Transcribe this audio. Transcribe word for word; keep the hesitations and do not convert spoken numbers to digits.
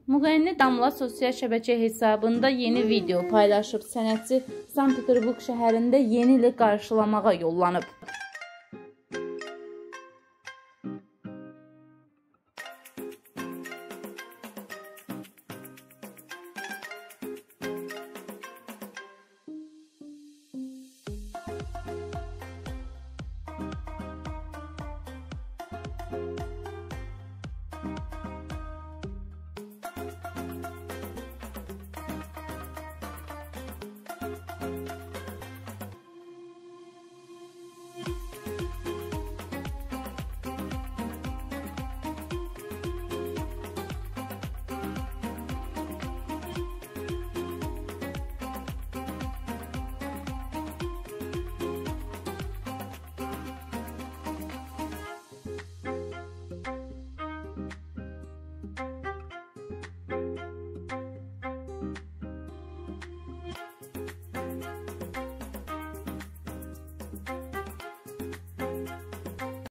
Müğənni Damla sosial şəbəkə hesabında yeni video paylaşıb. Sənətçi Sankt-Peterburq şəhərində yeni ili qarşılamağa yollanıb.